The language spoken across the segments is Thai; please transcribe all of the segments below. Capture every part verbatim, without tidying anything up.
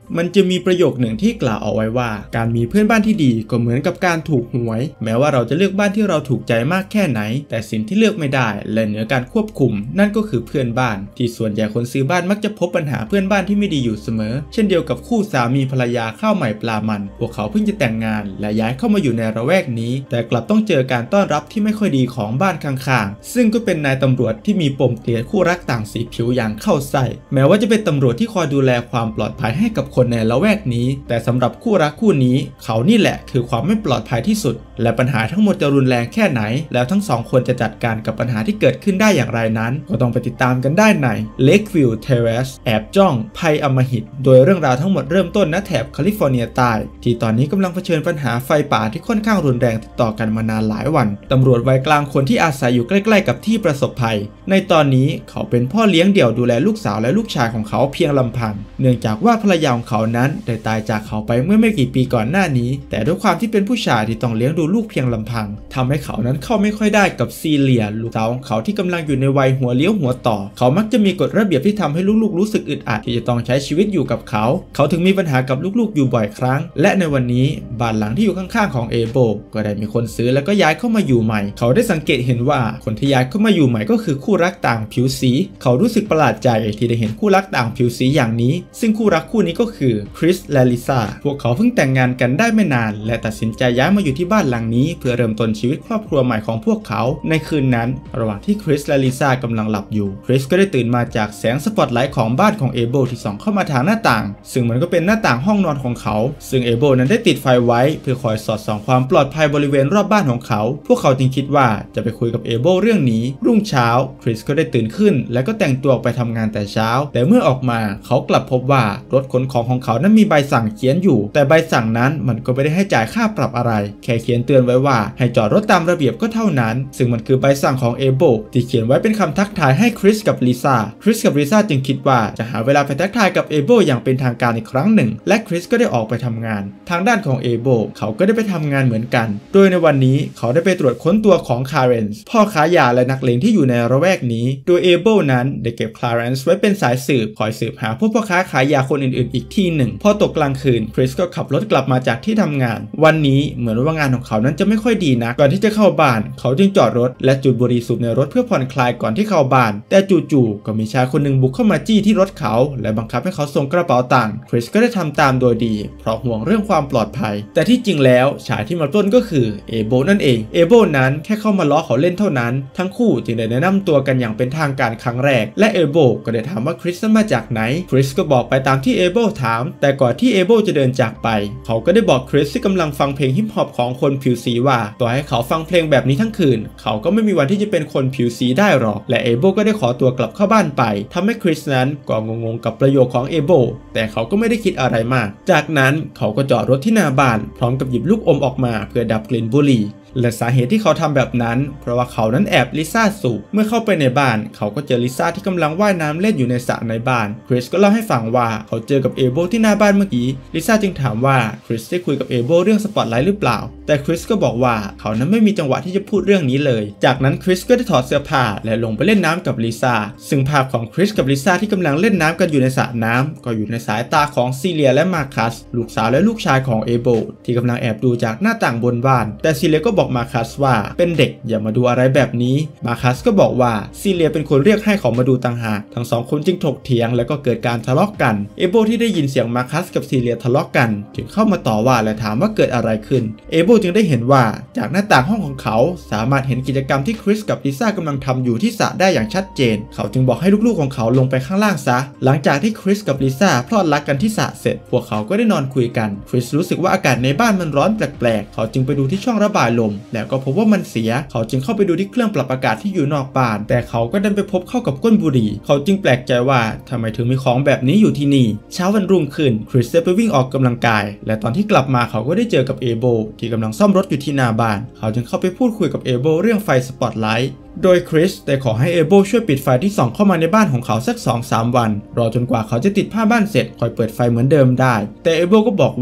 มันจะมีประโยคหนึ่งที่กล่าวเอาไว้ว่าการมีเพื่อนบ้านที่ดีก็เหมือนกับการถูกหวยแม้ว่าเราจะเลือกบ้านที่เราถูกใจมากแค่ไหนแต่สิ่งที่เลือกไม่ได้และเหนือการควบคุมนั่นก็คือเพื่อนบ้านที่ส่วนใหญ่คนซื้อบ้านมักจะพบปัญหาเพื่อนบ้านที่ไม่ดีอยู่เสมอเช่นเดียวกับคู่สามีภรรยาข้าวใหม่ปลามันพวกเขาเพิ่งจะแต่งงานและย้ายเข้ามาอยู่ในระแวกนี้แต่กลับต้องเจอการต้อนรับที่ไม่ค่อยดีของบ้านข้างๆซึ่งก็เป็นนายตำรวจที่มีปมเกลียดคู่รักต่างสีผิวอย่างเข้าใส่แม้ว่าจะเป็นตำรวจที่คอยดูแลความปลอดภัยให้กับคนในละแวกนี้แต่สำหรับคู่รักคู่นี้เขานี่แหละคือความไม่ปลอดภัยที่สุดและปัญหาทั้งหมดจะรุนแรงแค่ไหนแล้วทั้งสองคนจะจัดการกับปัญหาที่เกิดขึ้นได้อย่างไรนั้นก็ต้องไปติดตามกันได้ใน Lakeview Terrace แอบจ้องภัยอำมหิตโดยเรื่องราวทั้งหมดเริ่มต้นณแถบแคลิฟอร์เนียใต้ที่ตอนนี้กำลังเผชิญปัญหาไฟป่าที่ค่อนข้างรุนแรงติดต่อกันมานานหลายวันตำรวจวัยกลางคนที่อาศัยอยู่ใกล้ๆกับที่ประสบภัยในตอนนี้เขาเป็นพ่อเลี้ยงเดี่ยวดูแลลูกสาวและลูกชายของเขาเพียงลำพังเนื่องจากว่าภรรยาของเขานั้นได้ตายจากเขาไปเมื่อไม่กี่ปีก่อนหน้านี้แต่ด้วยความที่เป็นผู้ชายที่ต้องเลี้ยงดูลูกเพียงลำพังทำให้เขานั้นเข้าไม่ค่อยได้กับซีเลียลูกสาวของเขาที่กำลังอยู่ในวัยหัวเลี้ยวหัวต่อเขามักจะมีกฎระเบียบที่ทำให้ลูกๆรู้สึกอึดอัดที่จะต้องใช้ชีวิตอยู่กับเขาเขาถึงมีปัญหากับลูกๆอยู่บ่อยครั้งและในวันนี้บ้านหลังที่อยู่ข้างๆของเอโบก็ได้มีคนซื้อแล้วก็ย้ายเข้ามาอยู่ใหม่เขาได้สังเกตเห็นว่าคนที่ย้ายเข้ามาอยู่ใหม่ก็คือคู่รักต่างผิวสีเขารู้สึกประหลาดใจที่ได้เห็นคู่รักต่างผิวสีอย่างนี้ซึ่งคู่รักคู่นี้ก็คือคริสและลิซ่าพวกเขาเพิ่งแต่งงานกันได้ไม่นานและตัดสินใจย้ายมาอยู่ที่บ้านหลังนี้เพื่อเริ่มต้นชีวิตครอบครัวใหม่ของพวกเขาในคืนนั้นระหว่างที่คริสและลิซ่ากำลังหลับอยู่คริสก็ได้ตื่นมาจากแสงสปอตไลท์ของบ้านของเอโบที่ส่องเข้ามาทางหน้าต่างซึ่งมันก็เป็นหน้าต่างห้องนอนของเขาซึ่งเอโบนั้นได้ติดไฟไว้เพื่อคอยสอดส่องความปลอดภัยบริเวณรอบบ้านของเขาพวกเขาจึงคิดว่าจะไปคุยกับเอโบเรื่องนี้รุ่งเช้าคริสก็ได้ตื่นขึ้นและก็แต่งตัวไปทำงานแต่เช้าแต่เมื่อออกมาเขากลับพบว่ารถขนของของเขานั้นมีใบสั่งเขียนอยู่แต่ใบสั่งนั้นมันก็ไม่ได้ให้จ่ายค่าปรับอะไรแค่เขียนเตือนไว้ว่าให้จอดรถตามระเบียบก็เท่านั้นซึ่งมันคือใบสั่งของเอโบที่เขียนไว้เป็นคำทักทายให้คริสกับลิซ่าคริสกับลิซ่าจึงคิดว่าจะหาเวลาไปทักทายกับเอโบอย่างเป็นทางการอีกครั้งหนึ่งและคริสก็ได้ออกไปทำงานทางด้านของเอโบเขาก็ได้ไปทำงานเหมือนกันโดยในวันนี้เขาได้ไปตรวจค้นตัวของคาร์เรนส์พ่อค้ายาและนักเลงที่อยู่ในระแวกนี้โดยเอโบนั้นได้เก็บคาร์เรนส์ไว้เป็นสายสืบคอยสืบหาพวกพ่อค้าขายยาคนอื่นๆอีกที่หนึ่งพอตกกลางคืนคริสก็ขับรถกลับมาจากที่ทำงานวันนี้เหมือนว่างานของเขานั้นจะไม่ค่อยดีนะก่อนที่จะเข้าบ้านเขาจึงจอดรถและจุดบุหรี่สูบในรถเพื่อผ่อนคลายก่อนที่เข้าบ้านแต่จู่ๆก็มีชายคนหนึ่งบุกเข้ามาจี้ที่รถเขาและบังคับให้เขาส่งกระเป๋าตังค์คริสก็ได้ทำตามโดยดีเพราะห่วงเรื่องความปลอดภัยแต่ที่จริงแล้วชายที่มาปล้นก็คือเอโบนั่นเองเอโบนั้นแค่เข้ามาล้อเขาเล่นเท่านั้นทั้งคู่จึงได้แนะนำตัวกันอย่างเป็นทางการครั้งแรกและเอโบก็ได้ถามว่าคริสมาจากไหนคริสก็บอกไปตามที่เอโบถามแต่ก่อนที่เอโบจะเดินจากไปเขาก็ได้บอกคริสที่กำลังฟังเพลงฮิปฮอปของคนผิวสีว่าต่อให้เขาฟังเพลงแบบนี้ทั้งคืนเขาก็ไม่มีวันที่จะเป็นคนผิวสีได้หรอกและเอโบก็ได้ขอตัวกลับเข้าบ้านไปทำให้คริสนั้นก็งงๆกับประโยคของเอโบแต่เขาก็ไม่ได้คิดอะไรมากจากนั้นเขาก็จอดรถที่หน้าบ้านพร้อมกับหยิบลูกอมออกมาเพื่อดับกลิ่นบุหรี่และสาเหตุที่เขาทำแบบนั้นเพราะว่าเขานั้นแอบลิซ่าสูบเมื่อเข้าไปในบ้านเขาก็เจอลิซ่าที่กำลังว่ายน้ำเล่นอยู่ในสระในบ้านคริสก็เล่าให้ฟังว่าเขาเจอกับเอโบที่หน้าบ้านเมื่อกี้ลิซ่าจึงถามว่าคริสได้คุยกับเอโบเรื่องสปอตไลท์หรือเปล่าแต่คริสก็บอกว่าเขานั้นไม่มีจังหวะที่จะพูดเรื่องนี้เลยจากนั้นคริสก็ได้ถอดเสื้อผ้าและลงไปเล่นน้ำกับลิซ่าซึ่งภาพของคริสกับลิซ่าที่กำลังเล่นน้ำกันอยู่ในสระน้ำก็อยู่ในสายตาของซีเลียและมาคัสลูกสาวและลูกชายของเอโบที่กำลังแอบดูจากหน้าต่างบนบ้านแต่ซีเลียก็บอกมาคัสว่าเป็นเด็กอย่ามาดูอะไรแบบนี้มาคัสก็บอกว่าซีเลียเป็นคนเรียกให้เขามาดูต่างหากทั้งสองคนจึงถกเถียงแล้วก็เกิดการทะเลาะกันเอโบที่ได้ยินเสียงมาคัสกับซีเลียทะเลาะกันจึงเข้ามาต่อว่าและถามว่าเกิดอะไรขึ้นเอโบจึงได้เห็นว่าจากหน้าต่างห้องของเขาสามารถเห็นกิจกรรมที่คริสกับลิซ่ากำลังทำอยู่ที่สระได้อย่างชัดเจนเขาจึงบอกให้ลูกๆของเขาลงไปข้างล่างซะหลังจากที่คริสกับลิซ่าพลอดรักกันที่สระเสร็จพวกเขาก็ได้นอนคุยกันคริสรู้สึกว่าอากาศในบ้านมันร้อนแปลกๆเขาจึงไปดูที่ช่องระบายลมแล้วก็พบว่ามันเสียเขาจึงเข้าไปดูที่เครื่องปรับอากาศที่อยู่นอกบ้านแต่เขาก็ดันไปพบเข้ากับก้นบุหรี่เขาจึงแปลกใจว่าทำไมถึงมีของแบบนี้อยู่ที่นี่เช้าวันรุ่งขึ้นคริสได้ไปวิ่งออกกำลังกายและตอนที่กลับมาเขาก็ได้เจอกับเอโบที่กำลังซ่อมรถอยู่ที่หน้าบ้านเขาจึงเข้าไปพูดคุยกับเอโบเรื่องไฟสปอตไลท์โดยคริสได้ขอให้เอโบช่วยปิดไฟที่ส่องเข้ามาในบ้านของเขาสัก สองถึงสาม วันรอจนกว่าเขาจะติดผ้าบ้านเสร็จค่อยเปิดไฟเหมือนเดิมได้แต่เอโบก็บอกว่า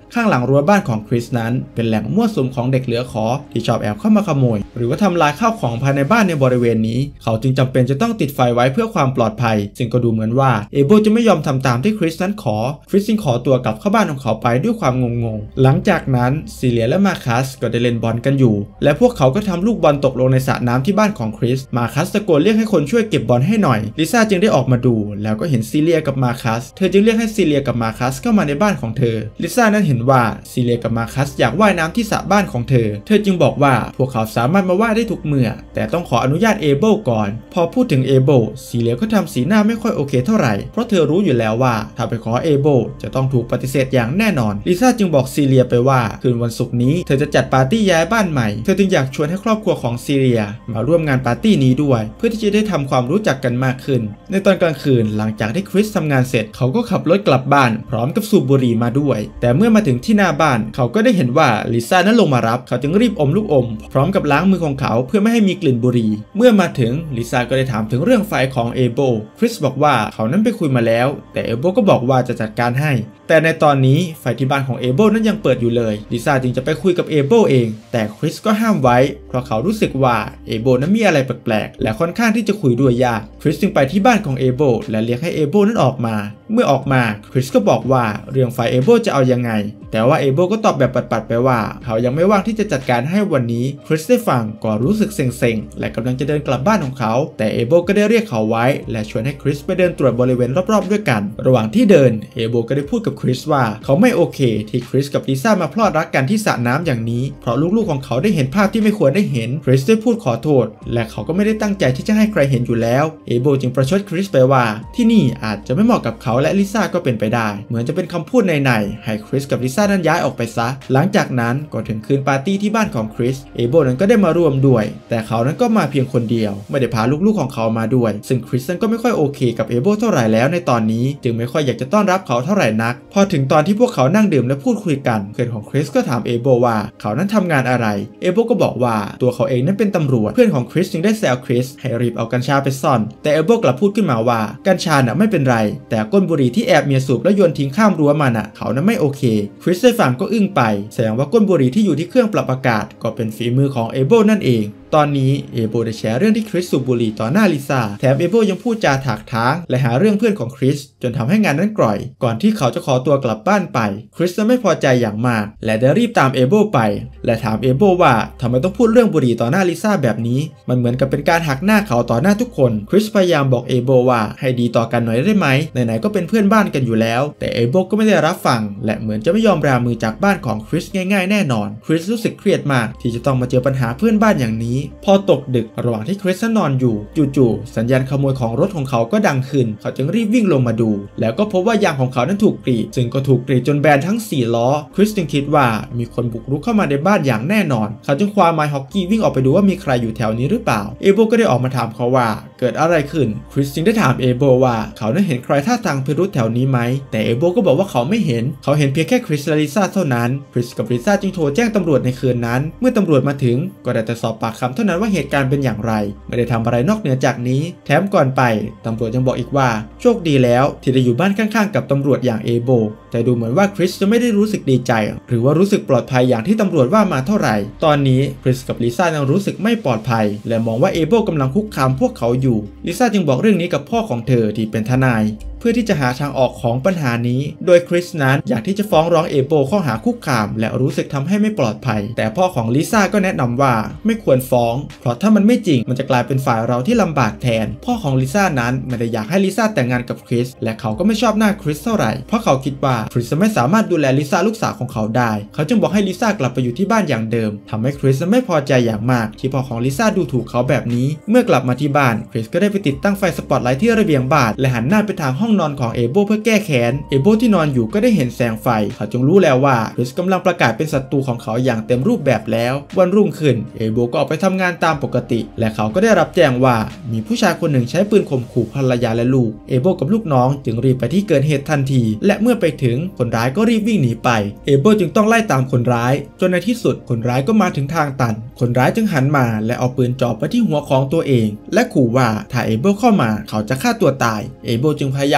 ข้างหลังรั้วบ้านของคริสนั้นเป็นแหล่งมั่วสุมของเด็กเหลือขอที่ชอบแอบเข้ามาขโมยหรือว่าทำลายข้าวของภายในบ้านในบริเวณนี้เขาจึงจำเป็นจะต้องติดไฟไว้เพื่อความปลอดภัยซึ่งก็ดูเหมือนว่าเอโบจะไม่ยอมทำตามที่คริสนั้นขอคริสจึงขอตัวกลับเข้าบ้านของเขาไปด้วยความงงๆหลังจากนั้นซีเลียและมาคัสก็ได้เล่นบอลกันอยู่และพวกเขาก็ทำลูกบอลตกลงในสระน้ำที่บ้านของคริสมาคัสตะโกนเรียกให้คนช่วยเก็บบอลให้หน่อยลิซ่าจึงได้ออกมาดูแล้วก็เห็นซีเลียกับมาคัสเธอจึงเรียกให้ซีเลียกับมาคัสเข้ามาในบ้านของเธอลิซ่านั้นเห็นว่าซีเลียกับมาคัสอยากว่ายน้ำที่สระบ้านของเธอเธอจึงบอกว่าพวกเขาสามารถมาว่ายได้ทุกเมื่อแต่ต้องขออนุญาตเอเบิลก่อนพอพูดถึงเอเบิลซีเลียก็ทำสีหน้าไม่ค่อยโอเคเท่าไหร่เพราะเธอรู้อยู่แล้วว่าถ้าไปขอเอเบิลจะต้องถูกปฏิเสธอย่างแน่นอนลิซ่าจึงบอกซีเลียไปว่าคืนวันศุกร์นี้เธอจะจัดปาร์ตี้ย้ายบ้านใหม่เธอจึงอยากชวนให้ครอบครัวของซีเลียมาร่วมงานปาร์ตี้นี้ด้วยเพื่อที่จะได้ทำความรู้จักกันมากขึ้นในตอนกลางคืนหลังจากที่คริสทำงานเสร็จเขาก็ขับรถกลับบ้านพร้อมกับสูบบุหรี่มาด้วยแต่เมื่อมาถึงที่หน้าบ้านเขาก็ได้เห็นว่าลิซ่านั้นลงมารับเขาจึงรีบอมลูกอมพร้อมกับล้างมือของเขาเพื่อไม่ให้มีกลิ่นบุหรี่เมื่อมาถึงลิซ่าก็ได้ถามถึงเรื่องไฟของเอโบคริสบอกว่าเขานั้นไปคุยมาแล้วแต่เอโบก็บอกว่าจะจัดการให้แต่ในตอนนี้ไฟที่บ้านของเอโบนั้นยังเปิดอยู่เลยลิซ่าจึงจะไปคุยกับเอโบเองแต่คริสก็ห้ามไว้เพราะเขารู้สึกว่าเอโบนั้นมีอะไรแปลกๆและค่อนข้างที่จะคุยด้วยยากคริสจึงไปที่บ้านของเอโบและเรียกให้เอโบนั้นออกมาเมื่อออกมาคริสก็บอกว่าเรื่องไฟเอโบจะเอายังไงแต่ว่าเอโบก็ตอบแบบปัดๆไปว่าเขายังไม่ว่างที่จะจัดการให้วันนี้คริสได้ฟังก็รู้สึกเซ็งๆและกำลังจะเดินกลับบ้านของเขาแต่เอโบก็ได้เรียกเขาไว้และชวนให้คริสไปเดินตรวจบริเวณรอบๆด้วยกันระหว่างที่เดินเอโบก็ได้พูดกับคริสว่าเขาไม่โอเคที่คริสกับลิซ่ามาพลอดรักกันที่สระน้ำอย่างนี้เพราะลูกๆของเขาได้เห็นภาพที่ไม่ควรได้เห็นคริสได้พูดขอโทษและเขาก็ไม่ได้ตั้งใจที่จะให้ใครเห็นอยู่แล้วเอโบจึงประชดคริสไปว่าที่นี่อาจจะไม่เหมาะกับเขาและลิซ่าก็เป็นไปได้เหมือนจะเป็นคำพูดในๆให้คริสกับลิซ่านั้นย้ายออกไปซะหลังจากนั้นก็ถึงคืนปาร์ตี้ที่บ้านของคริสเอโบนั้นก็ได้มาร่วมด้วยแต่เขานั้นก็มาเพียงคนเดียวไม่ได้พาลูกๆของเขามาด้วยซึ่งคริสนั้นก็ไม่ค่อยโอเคกับเอโบเท่าไหร่แล้วในตอนนี้จึงไม่ค่อยอยากจะต้อนรับเขาเท่าไหร่นักพอถึงตอนที่พวกเขานั่งดื่มและพูดคุยกันเพื่อนของคริสก็ถามเอโบว่าเขานั้นทำงานอะไรเอโบก็บอกว่าตัวเขาเองนั้นเป็นตำรวจเพื่อนของคริสจึงได้แซวคริสให้รีบเอากัญชาไปซ่อนแต่เอโบกลับพูดขึ้นมาว่ากัญชาน่ะไม่เป็นไรแต่ก้นบุหรี่ที่แอบเมียสูบแล้วโยนทิ้งข้ามรั้วมาน่ะเขานั้นไม่โอเคคริสได้ฟังก็อึ้งไปแสดงว่าก้นบุหรี่ที่อยู่ที่เครื่องปรับอากาศก็เป็นฝีมือของเอโบนั่นเองตอนนี้เอโบได้แชร์เรื่องที่คริสสูบบุหรี่ต่อหน้าลิซ่าแถมเอโบยังพูดจาถากท้างและหาเรื่องเพื่อนของคริสจนทำให้งานนั้นกร่อยก่อนที่เขาจะขอตัวกลับบ้านไปคริสไม่พอใจอย่างมากและได้รีบตามเอโบไปและถามเอโบว่าทำไมต้องพูดเรื่องบุหรี่ต่อหน้าลิซ่าแบบนี้มันเหมือนกับเป็นการหักหน้าเขาต่อหน้าทุกคนคริสพยายามบอกเอโบว่าให้ดีต่อกันหน่อยได้ไหมไหนๆก็เป็นเพื่อนบ้านกันอยู่แล้วแต่เอโบก็ไม่ได้รับฟังและเหมือนจะไม่ยอมรามือจากบ้านของคริสง่ายๆแน่นอนคริสรู้สึกเครียดมากที่จะต้องมาเจอปัญหาเพื่อนบ้านอย่างนี้พอตกดึกระหว่างที่คริสนอนอยู่จู่ๆสัญญาณขโมยของรถของเขาก็ดังขึ้นเขาจึงรีบวิ่งลงมาดูแล้วก็พบว่ายางของเขานั้นถูกกรีดซึ่งก็ถูกกรีดจนแบนทั้งสี่ล้อคริสจึงคิดว่ามีคนบุกรุกเข้ามาในบ้านอย่างแน่นอนเขาจึงคว้าไม้ฮอกกี้วิ่งออกไปดูว่ามีใครอยู่แถวนี้หรือเปล่าเอโบก็ได้ออกมาถามเขาว่าเกิดอะไรขึ้นคริสจึงได้ถามเอโบว่าเขาได้เห็นใครท่าทางพิรุธแถวนี้ไหมแต่เอโบก็บอกว่าเขาไม่เห็นเขาเห็นเพียงแค่คริสและลิซ่าเท่านั้นคริสกับลิซ่าจึงโทรแจ้งตำรวจในคืนนั้นเมื่อตำรวจมาถึงก็ได้แต่สอบปากคำเท่านั้นว่าเหตุการณ์เป็นอย่างไรไม่ได้ทำอะไรนอกเหนือจากนี้แถมก่อนไปตำรวจยังบอกอีกว่าโชคดีแล้วที่ได้อยู่บ้านข้างๆกับตำรวจอย่างเอโบแต่ดูเหมือนว่าคริสจะไม่ได้รู้สึกดีใจหรือว่ารู้สึกปลอดภัยอย่างที่ตำรวจว่ามาเท่าไหร่ตอนนี้คริสกับลิซ่ายังรู้สึกไม่ปลอดภัยและมองว่าเอโบกำลังคุกคามพวกเขาอยู่ลิซ่าจึงบอกเรื่องนี้กับพ่อของเธอที่เป็นทนายเพื่อที่จะหาทางออกของปัญหานี้โดยคริสนั้นอยากที่จะฟ้องร้องเอโบข้อหาคุกคามและรู้สึกทำให้ไม่ปลอดภัยแต่พ่อของลิซ่าก็แนะนำว่าไม่ควรฟ้องเพราะถ้ามันไม่จริงมันจะกลายเป็นฝ่ายเราที่ลำบากแทนพ่อของลิซ่านั้นไม่ได้อยากให้ลิซ่าแต่งงานกับคริสและเขาก็ไม่ชอบหน้าคริสเท่าไหร่เพราะเขาคิดว่าคริสไม่สามารถดูแลลิซ่าลูกสาวของเขาได้เขาจึงบอกให้ลิซ่ากลับไปอยู่ที่บ้านอย่างเดิมทำให้คริสไม่พอใจอย่างมากที่พ่อของลิซ่าดูถูกเขาแบบนี้เมื่อกลับมาที่บ้านคริสก็ได้ไปติดตั้งไฟสปอตไลท์ที่ระเบียงบ้านและหันหน้าไปทางห้องนอนของเอโบเพื่อแก้แค้นเอโบที่นอนอยู่ก็ได้เห็นแสงไฟเขาจึงรู้แล้วว่าคริสกำลังประกาศเป็นศัตรูของเขาอย่างเต็มรูปแบบแล้ววันรุ่งขึ้นเอโบก็ออกไปทำงานตามปกติและเขาก็ได้รับแจ้งว่ามีผู้ชายคนหนึ่งใช้ปืนข่มขู่ภรรยาและลูกเอโบกับลูกน้องจึงรีบไปที่เกิดเหตุทันทีและเมื่อไปถึงคนร้ายก็รีบวิ่งหนีไปเอโบจึงต้องไล่ตามคนร้ายจนในที่สุดคนร้ายก็มาถึงทางตันคนร้ายจึงหันมาและเอาปืนจ่อไปที่หัวของตัวเองและขู่ว่าถ้าเอโบเข้ามาเขาจะฆ่าตัวตายเอโบจึงพยายาม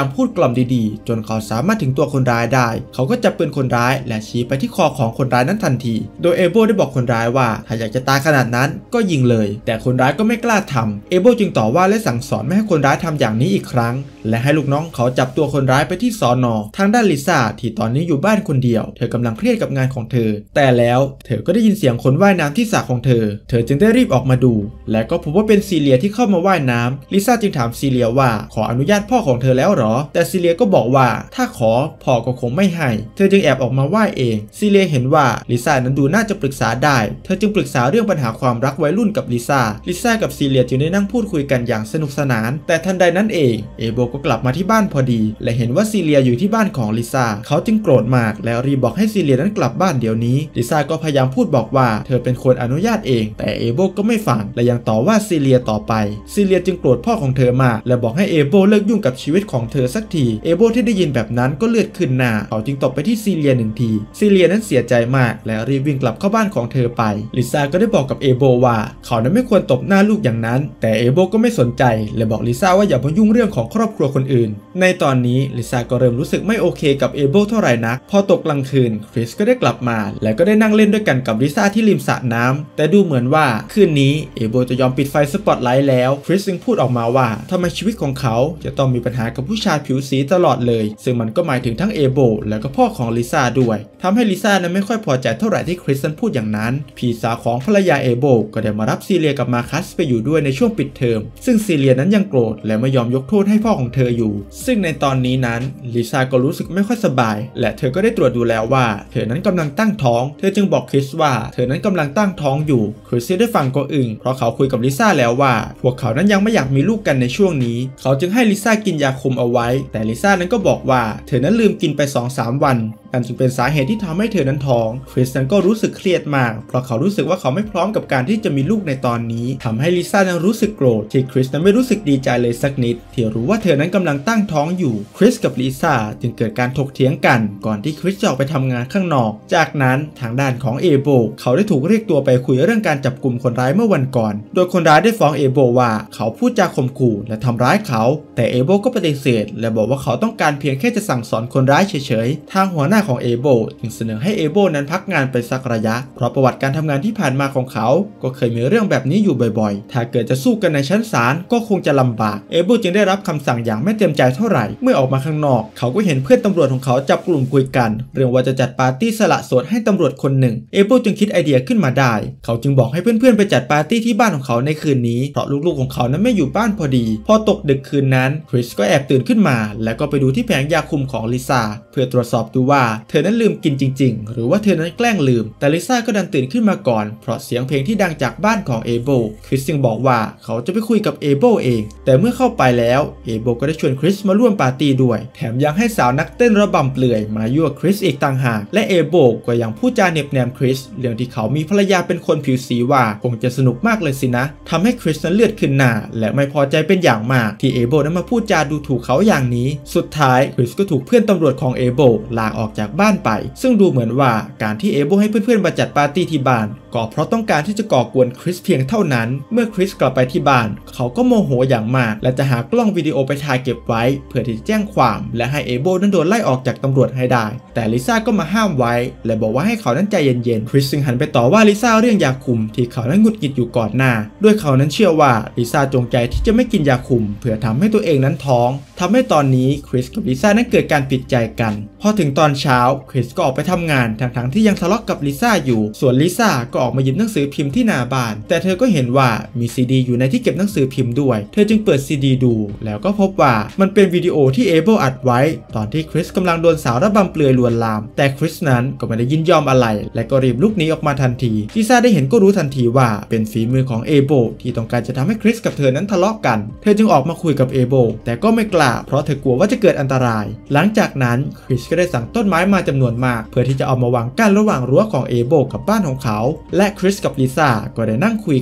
ามพูดกล่อมดีๆจนเขาสามารถถึงตัวคนร้ายได้เขาก็จับปืนคนร้ายและชี้ไปที่คอของคนร้ายนั้นทันทีโดยเอโบได้บอกคนร้ายว่าถ้าอยากจะตายขนาดนั้นก็ยิงเลยแต่คนร้ายก็ไม่กล้าทำเอโบจึงต่อว่าและสั่งสอนไม่ให้คนร้ายทำอย่างนี้อีกครั้งและให้ลูกน้องเขาจับตัวคนร้ายไปที่สน.ทางด้านลิซ่าที่ตอนนี้อยู่บ้านคนเดียวเธอกำลังเครียดกับงานของเธอแต่แล้วเธอก็ได้ยินเสียงคนว่ายน้ำที่สระของเธอเธอจึงได้รีบออกมาดูและก็พบว่าเป็นซีเลียที่เข้ามาว่ายน้ำลิซ่าจึงถามซีเลียว่าขออนุญาตพ่อของเธอแล้วหรอแต่ซีเลียก็บอกว่าถ้าขอพ่อก็คงไม่ให้เธอจึงแอบออกมาว่ายเองซีเลียเห็นว่าลิซ่านั้นดูน่าจะปรึกษาได้เธอจึงปรึกษาเรื่องปัญหาความรักวัยรุ่นกับลิซ่าลิซ่ากับซีเลียจึงได้นั่งพูดคุยกันอย่างสนุกสนานแต่ทันใดนั้นเองเอโบก็กลับมาที่บ้านพอดีและเห็นว่าซีเลียอยู่ที่บ้านของลิซ่าเขาจึงโกรธมากแล้วรีบบอกให้ซีเลียนั้นกลับบ้านเดี๋ยวนี้ลิซ่าก็พยายามพูดบอกว่าเธอเป็นคนอนุญาตเองแต่เอโบก็ไม่ฟังและยังต่อว่าซีเลียต่อไปซีเลียจึงโกรธพ่อของเธอมากและบอกให้เอโบเลิกยุ่งกับชีวิตของเธอสักทีเอโบที่ได้ยินแบบนั้นก็เลือดขึ้นหน้าเขาจึงตบไปที่ซีเลียหนึ่งทีซีเลียนั้นเสียใจมากและรีบวิ่งกลับเข้าบ้านของเธอไปลิซ่าก็ได้บอกกับเอโบว่าเขานั้นไม่ควรตบหน้าลูกอย่างนั้นแต่เอโบก็ไม่สนใจและบอกลิซ่าว่าอย่ามายุ่งเรื่องของครอบครัวคนอื่นในตอนนี้ลิซ่าก็เริ่มรู้สึกไม่โอเคกับเอโบเท่าไหร่นักพอตกกลางคืนคริสก็ได้กลับมาและก็ได้นั่งเล่นด้วยกันกับลิซ่าที่ริมสระน้ำแต่ดูเหมือนว่าคืนนี้เอโบจะยอมปิดไฟสปอตไลท์แล้วคริสจึงพูดออกมาว่าทำไมชีวิตของเขาจะต้องมีปัญหากับผู้ชายผิวสีตลอดเลยซึ่งมันก็หมายถึงทั้งเอโบและก็พ่อของลิซ่าด้วยทำให้ลิซ่านั้นไม่ค่อยพอใจเท่าไหร่ที่คริสนั้นพูดอย่างนั้นพี่สาวของภรรยาเอโบก็ได้มารับซีเลียกับมาคัสไปอยู่ด้วยในช่วงปิดเทอมซึ่งซีเลียนั้นยังโกรธและไม่ยอมยกโทษให้พ่อของเธออยู่ซึ่งในตอนนี้นั้นลิซ่าก็รู้สึกไม่ค่อยสบายและเธอก็ได้ตรวจดูแล้วว่าเธอนั้นกำลังตั้งท้องเธอจึงบอกคริสว่าเธอนั้นกำลังตั้งท้องอยู่คริสได้ฟังก็อึ้งเพราะเขาคุยกับลิซ่าแล้วว่าพวกเขานั้นยังไม่อยากมีลูกกันในช่วงนี้เขาจึงให้ลิซ่ากินยาคุมเอาไว้แต่ลิซ่านั้นก็บอกว่าเธอนั้นลืมกินไป สองถึงสาม วันนั่นจึงเป็นสาเหตุที่ทำให้เธอนั้นท้องคริสนั้นก็รู้สึกเครียดมากเพราะเขารู้สึกว่าเขาไม่พร้อมกับการที่จะมีลูกในตอนนี้ทำให้ลิซ่านั้นรู้สึกโกรธที่คริสนั้นไม่รู้สึกดีใจเลยสักนิดที่รู้ว่าเธอนั้นกำลังตั้งท้องอยู่คริสกับลิซ่าจึงเกิดการถกเถียงกันก่อนที่คริสจะออกไปทำงานข้างนอกจากนั้นทางด้านของเอโบเขาได้ถูกเรียกตัวไปคุยเรื่องการจับกลุ่มคนร้ายเมื่อวันก่อนโดยคนร้ายได้ฟ้องเอโบว่าเขาพูดจาข่มขู่และทำร้ายเขาแต่เอโบก็ปฏิเสธและบอกว่าเขาต้องการเพียงแค่จะสั่งสอนคนร้ายเฉยๆทางหัวหน้าของเอโบจึงเสนอให้เอโบนั้นพักงานไปสักระยะเพราะประวัติการทำงานที่ผ่านมาของเขาก็เคยมีเรื่องแบบนี้อยู่บ่อยๆถ้าเกิดจะสู้กันในชั้นศาลก็คงจะลำบากเอโบจึงได้รับคำสั่งอย่างไม่เต็มใจเท่าไหร่เมื่อออกมาข้างนอกเขาก็เห็นเพื่อนตำรวจของเขาจับกลุ่มคุยกันเรื่องว่าจะจัดปาร์ตี้สละโสดให้ตำรวจคนหนึ่งเอโบจึงคิดไอเดียขึ้นมาได้เขาจึงบอกให้เพื่อนๆไปจัดปาร์ตี้ที่บ้านของเขาในคืนนี้เพราะลูกๆของเขานั้นไม่อยู่บ้านพอดีพอตกดึกคืนนั้นคริสก็แอบตื่นขึ้นมาแล้วก็ไปดูที่แผงยาคุมของลิซ่าเพื่อตรวจสอบดูว่าเธอนั้นลืมกินจริงๆหรือว่าเธอนั้นแกล้งลืมแต่ลิซ่าก็ดันตื่นขึ้นมาก่อนเพราะเสียงเพลงที่ดังจากบ้านของเอโบคริสจึงบอกว่าเขาจะไปคุยกับเอโบเองแต่เมื่อเข้าไปแล้วเอโบก็ได้ชวนคริสมาร่วมปาร์ตี้ด้วยแถมยังให้สาวนักเต้นระบำเปลื่อยมายั่วคริสอีกต่างหากและเอโบก็ยังพูดจาเน็บแนมคริสเรื่องที่เขามีภรรยาเป็นคนผิวสีว่าคงจะสนุกมากเลยสินะทำให้คริสนั้นเลือดขึ้นหน้าและไม่พอใจเป็นอย่างมากที่เอโบนั้นมาพูดจาดูถูกเขาอย่างนี้สุดท้ายคริสก็ถูกเพื่อนตำรวจของเอโบลากออกจากบ้านไปซึ่งดูเหมือนว่าการที่เอโบให้เพื่อนๆมาจัดปาร์ตี้ที่บ้านก็เพราะต้องการที่จะก่อกวนคริสเพียงเท่านั้นเมื่อคริสกลับไปที่บ้านเขาก็โมโหอย่างมากและจะหากล้องวิดีโอไปถ่ายเก็บไว้เพื่อที่จะแจ้งความและให้เอโบนั้นโดนไล่ออกจากตำรวจให้ได้แต่ลิซ่าก็มาห้ามไว้และบอกว่าให้เขานั้นใจเย็นๆคริสจึงหันไปต่อว่าลิซ่าเรื่องยาคุมที่เขานั้นหงุดหงิดอยู่ก่อนหน้าด้วยเขานั้นเชื่อว่าลิซ่าจงใจที่จะไม่กินยาคุมเพื่อทำให้ตัวเองนั้นท้องทำให้ตอนนี้คริสกับลิซ่านั้นเกิดการผิดใจกันพอถึงตอนเช้าคริสก็ออกไปทำงานทั้งๆที่ยังทะเลาะกับลิซ่าอยู่ส่วนลิซ่าก็ออกมาหยิบหนังสือพิมพ์ที่หน้าบ้านแต่เธอก็เห็นว่ามีซีดีอยู่ในที่เก็บหนังสือพิมพ์ด้วยเธอจึงเปิดซีดีดูแล้วก็พบว่ามันเป็นวิดีโอที่เอโบอัดไว้ตอนที่คริสกำลังโดนสาวระบำเปลือยลวนลามแต่คริสนั้นก็ไม่ได้ยินยอมอะไรและก็รีบลุกหนีออกมาทันทีลิซ่าได้เห็นก็รู้ทันทีว่าเป็นฝีมือของเอโบที่ต้องการจะทำให้คริสกับเธอนั้นทะเลาะกันเธอจึงออกมาคุยกับเอโบแต่ก็ไม่กล้าเพราะเธอกลัวว่าจะเกิดอันตรายหลังจากนั้นคริสก็ได้สั่งต้นไม้มาจำนวนมากเพื่อที่จะเอามาวางกั้นระหว่างรั้วของเอโบกับบ้านของเขาและคริสกับลิซ่าก็ได้นั่งคุยกัน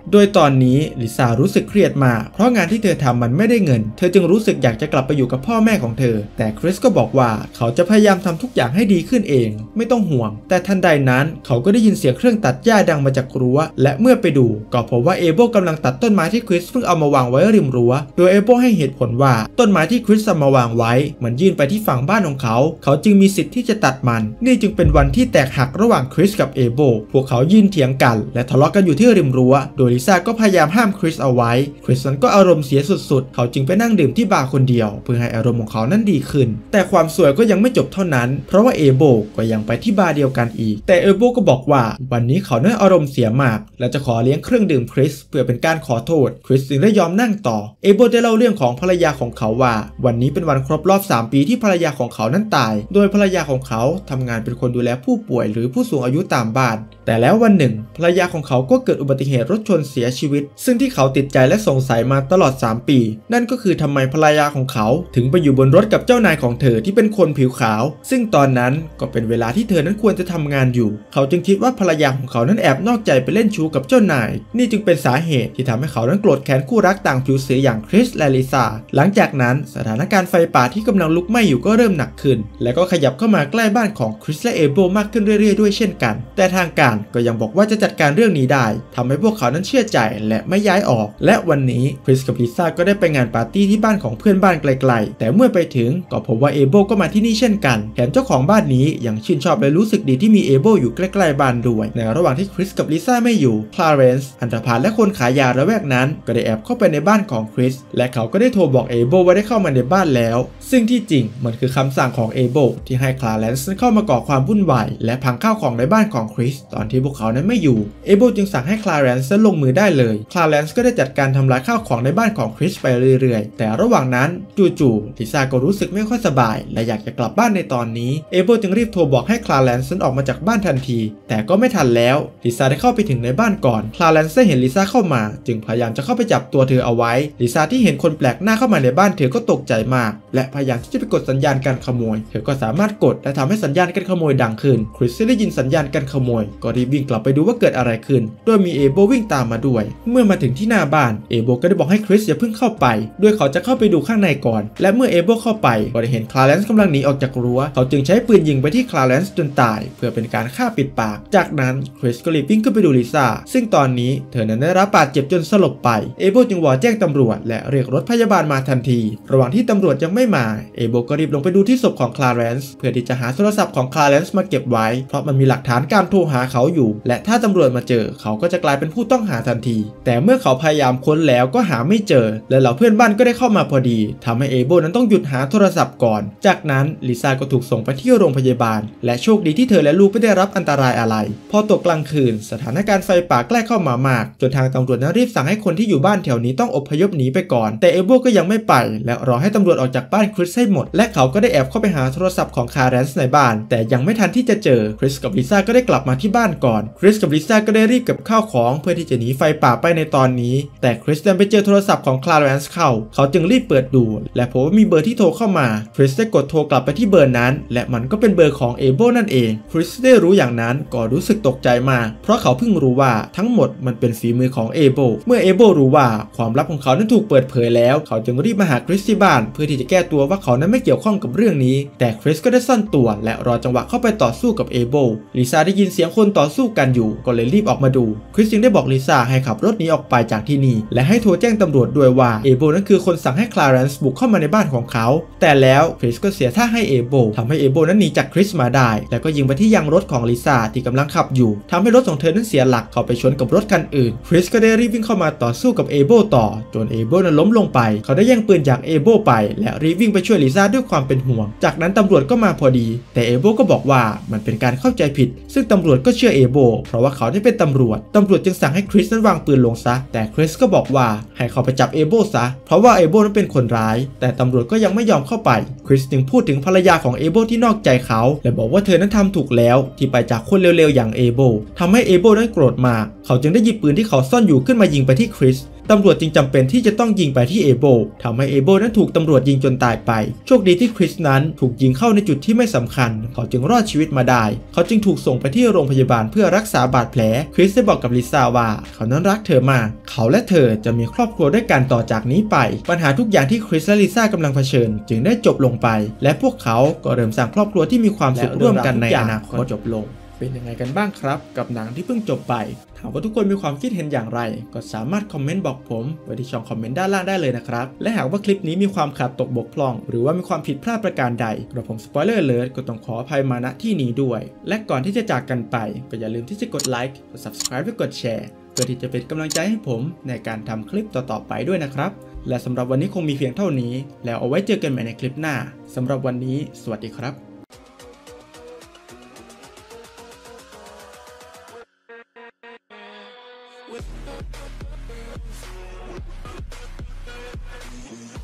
โดยตอนนี้ลิซ่ารู้สึกเครียดมากเพราะงานที่เธอทำมันไม่ได้เงินเธอจึงรู้สึกอยากจะกลับไปอยู่กับพ่อแม่ของเธอแต่คริสก็บอกว่าเขาจะพยายามทำทุกอย่างให้ดีขึ้นเองไม่ต้องห่วงแต่ทันใดนั้นเขาก็ได้ยินเสียงเครื่องตัดหญ้าดังมาจากรั้วและเมื่อไปดูก็พบว่าเอโบกำลังตัดต้นไม้ที่คริสเพิ่งเอามาวางไว้ริมรั้วโดยเอโบให้เหตุผลว่าต้นไม้ที่คริสเอามาวางไว้มันยื่นไปที่ฝั่งบ้านของเขาเขาจึงมีสิทธิ์ที่จะตัดมันนี่จึงเป็นวันที่แตกหักระหว่างคริสกับเอโบพวกเขายืนเถียงกันและทะเลาะกันอยู่ที่ริมรั้วโดยลิซ่าก็พยายามห้ามคริสเอาไว้คริสนั้นก็อารมณ์เสียสุดๆเขาจึงไปนั่งดื่มที่บาร์คนเดียวเพื่อให้อารมณ์ของเขานั้นดีขึ้นแต่ความสวยก็ยังไม่จบเท่านั้นเพราะว่าเอโบก็ยังไปที่บาร์เดียวกันอีกแต่เอโบก็บอกว่าวันนี้เขานั้นอารมณ์เสียมากและจะขอเลี้ยงเครื่องดื่มคริสเพื่อเป็นการขอโทษคริสจึงได้ยอมนั่งต่อเอโบได้เล่าเรื่องของภรรยาของเขาว่าวันนี้เป็นวันครบรอบสามปีที่ภรรยาของเขานั้นตายโดยภรรยาของเขาทำงานเป็นคนดูแลผู้ป่วยหรือผู้สูงอายุตามบ้านแต่แล้ววันหนึ่งภรรยาของเขาก็เกิดอุบัติเหตุรถชนเสียชีวิตซึ่งที่เขาติดใจและสงสัยมาตลอดสามปีนั่นก็คือทำไมภรรยาของเขาถึงไปอยู่บนรถกับเจ้านายของเธอที่เป็นคนผิวขาวซึ่งตอนนั้นก็เป็นเวลาที่เธอนั้นควรจะทำงานอยู่เขาจึงคิดว่าภรรยาของเขานั้นแอบนอกใจไปเล่นชู้กับเจ้านายนี่จึงเป็นสาเหตุที่ทำให้เขานั้นโกรธแค้นคู่รักต่างผิวสีอย่างคริสและลิซ่าหลังจากนั้นสถานการณ์ไฟป่าที่กำลังลุกไหม้อยู่ก็เริ่มหนักขึ้นและก็ขยับเข้ามาใกล้บ้านของคริสและเอโบมากขึ้นเรื่อยๆด้วยเช่นกันแต่ทางการก็ยังบอกว่าจะจัดการเรื่องนี้ได้ทำให้พวกเขานั้นเชื่อใจและไม่ย้ายออกและวันนี้คริสกับลิซ่าก็ได้ไปงานปาร์ตี้ที่บ้านของเพื่อนบ้านไกลๆแต่เมื่อไปถึงก็พบว่าเอโบก็มาที่นี่เช่นกันแถมเจ้าของบ้านนี้ยังชื่นชอบและรู้สึกดีที่มีเอโบอยู่ใกล้ๆบ้านด้วยในระหว่างที่คริสกับลิซ่าไม่อยู่คลาเรนซ์อันธพาลและคนขายยาระแวกนั้นก็ได้แอบเข้าไปในบ้านของคริสและเขาก็ได้โทรบอกเอโบว่าได้เข้ามาในบ้านแล้วซึ่งที่จริงมันคือคำสั่งของเอโบที่ให้คลาเรนซ์เข้ามาก่อความวุ่นวายและพังข้าวของในบ้านของคริสตอนที่พวกเขานั้นไม่อยู่เอโบจึงสั่งให้คลาเรนซ์ลงมือได้เลยคลาเรนซ์ก็ได้จัดการทำลายข้าวของในบ้านของคริสไปเรื่อยๆแต่ระหว่างนั้นจู่ๆลิซ่าก็รู้สึกไม่ค่อยสบายและอยากจะกลับบ้านในตอนนี้เอโบจึงรีบโทรบอกให้คลาเรนซ์ออกมาจากบ้านทันทีแต่ก็ไม่ทันแล้วลิซ่าได้เข้าไปถึงในบ้านก่อนคลาเรนซ์เห็นลิซ่าเข้ามาจึงพยายามจะเข้าไปจับตัวเธอเอาไว้ลิซ่าที่เห็นคนแปลกหน้าเข้ามาในบ้านเธอก็ตกใจมากและพยายามที่จะไปกดสัญญาณการขโมยเธอก็สามารถกดและทำให้สัญญาณการขโมยดังขึ้นคริสได้ยินสัญญาณการขโมยก็รีบวิ่งกลับไปดูว่าเกิดอะไรขึ้นโดยมีเอโบวิ่งตามมาด้วยเมื่อมาถึงที่หน้าบ้านเอโบก็ได้บอกให้คริสอย่าเพิ่งเข้าไปด้วยเขาจะเข้าไปดูข้างในก่อนและเมื่อเอโบเข้าไปก็ได้เห็นคลาเรนซ์กำลังหนีออกจากรั้วเขาจึงใช้ปืนยิงไปที่คลาเรนซ์จนตายเพื่อเป็นการฆ่าปิดปากจากนั้นคริสก็รีบวิ่งขึ้นไปดูลิซ่าซึ่งตอนนี้เธอนั้นได้รับบาดเจ็บจนสลบไปเอโบจึงวอแจ้งตำรวจและเรียกรถพยาบาลมาทันทีระหว่างที่ตำรวจยังไม่มาเอโบก็รีบลงไปดูที่ศพของคลาเรนซ์เพื่อที่จะหาโทรศัพท์ของคลาเรนซ์มาเก็บไว้เพราะมันมีหลักฐานการโทรหาเขาอยู่และถ้าตำรวจมาเจอเขาก็จะกลายเป็นผู้ต้องหาทันทีแต่เมื่อเขาพยายามค้นแล้วก็หาไม่เจอและเหล่าเพื่อนบ้านก็ได้เข้ามาพอดีทำให้เอโบนั้นต้องหยุดหาโทรศัพท์ก่อนจากนั้นลิซ่าก็ถูกส่งไปที่โรงพยาบาลและโชคดีที่เธอและลูกไม่ได้รับอันตรายอะไรพอตกกลางคืนสถานการณ์ไฟป่าใกล้เข้ามามากจนทางตำรวจนั้นรีบสั่งให้คนที่อยู่บ้านแถวนี้ต้องอพยพหนีไปก่อนแต่เอโบก็ยังไม่ไปและรอให้ตำรวจออกจากบ้านคริสให้หมดและเขาก็ได้แอบเข้าไปหาโทรศัพท์ของคลาเรนซ์ในบ้านแต่ยังไม่ทันที่จะเจอคริสกับลิซ่าก็ได้กลับมาที่บ้านก่อนคริสกับลิซ่าก็ได้รีบเก็บข้าวของเพื่อที่จะหนีไฟป่าไปในตอนนี้แต่คริสดันไปเจอโทรศัพท์ของคลาเรนซ์เข้าเขาจึงรีบเปิดดูและพบว่ามีเบอร์ที่โทรเข้ามาคริสได้กดโทรกลับไปที่เบอร์นั้นและมันก็เป็นเบอร์ของเอโบนั่นเองคริสได้รู้อย่างนั้นก็รู้สึกตกใจมากเพราะเขาเพิ่งรู้ว่าทั้งหมดมันเป็นฝีมือของเอโบเมื่อเอโบรู้ว่าความลับของเขานั้นถูกเปิดเผยแล้วเขาจึงรีบมาหาคริสที่บ้านเพื่อที่จะแก้ตัวว่าเขานั้นไม่เกี่ยวข้องกับเรื่องนี้แต่คริสก็ได้ซ่อนตัวและรอจังหวะเข้าไปต่อสู้กับเอโบลิซ่าได้ยินเสียงคนต่อสู้กันอยู่ก็เลยรีบออกมาดูคริสจึงได้บอกลิซ่าให้ขับรถหนีออกไปจากที่นี่และให้โทรแจ้งตำรวจด้วยว่าเอโบนั้นคือคนสั่งให้คลาเรนซ์บุกเข้ามาในบ้านของเขาแต่แล้วคริสก็เสียท่าให้เอโบทำให้เอโบนั้นหนีจากคริสมาได้แล้วก็ยิงไปที่ยางรถของลิซ่าที่กำลังขับอยู่ทำให้รถของเธอนั้นเสียหลักเข้าไปชนกับรถคันอื่นคริสก็ได้รีบวิ่งเข้ามาต่อสู้กับเอโบต่อจนเอโบนั้นล้มลงไปเขาได้แย่งปืนจากเอโบไปและรีบวิ่งไปช่วยลิซ่าด้วยความเป็นห่วงจากนั้นตำรวจก็มาพอดีแต่เอโบก็บอกว่ามันเป็นการเข้าใจผิดซึ่งตำรวจก็เชื่อเอโบเพราะว่าเขาได้เป็นตำรวจตำรวจจึงสั่งให้คริสนั้นวางปืนลงซะแต่คริสก็บอกว่าให้เขาไปจับเอโบซะเพราะว่าเอโบนั้นเป็นคนร้ายแต่ตำรวจก็ยังไม่ยอมเข้าไปคริสจึงพูดถึงภรรยาของเอโบที่นอกใจเขาและบอกว่าเธอนั้นทำถูกแล้วที่ไปจากคนเร็วๆอย่างเอโบทำให้เอโบนั้นโกรธมากเขาจึงได้หยิบปืนที่เขาซ่อนอยู่ขึ้นมายิงไปที่คริสตำรวจจึงจำเป็นที่จะต้องยิงไปที่เอโบทำให้เอโบนั้นถูกตำรวจยิงจนตายไปโชคดีที่คริสนั้นถูกยิงเข้าในจุดที่ไม่สำคัญเขาจึงรอดชีวิตมาได้เขาจึงถูกส่งไปที่โรงพยาบาลเพื่อรักษาบาดแผลคริสได้บอกกับลิซ่าว่าเขานั้นรักเธอมากเขาและเธอจะมีครอบครัวด้วยกันต่อจากนี้ไปปัญหาทุกอย่างที่คริสและลิซ่ากำลังเผชิญจึงได้จบลงไปและพวกเขาก็เริ่มสร้างครอบครัวที่มีความสุขร่วมกันในอนาคตจบลงเป็นยังไงกันบ้างครับกับหนังที่เพิ่งจบไปถามว่าทุกคนมีความคิดเห็นอย่างไรก็สามารถคอมเมนต์บอกผมไว้ที่ช่องคอมเมนต์ด้านล่างได้เลยนะครับและหากว่าคลิปนี้มีความขาดตกบกพร่องหรือว่ามีความผิดพลาดประการใดกระผมสปอยเลอร์เลิศก็ต้องขออภัยมาณที่นี้ด้วยและก่อนที่จะจากกันไปก็อย่าลืมที่จะกดไลค์กด ซับสไครบ์ และกดแชร์เพื่อที่จะเป็นกำลังใจให้ผมในการทำคลิปต่อๆไปด้วยนะครับและสำหรับวันนี้คงมีเพียงเท่านี้แล้วเอาไว้เจอกันใหม่ในคลิปหน้าสำหรับวันนี้สวัสดีครับ With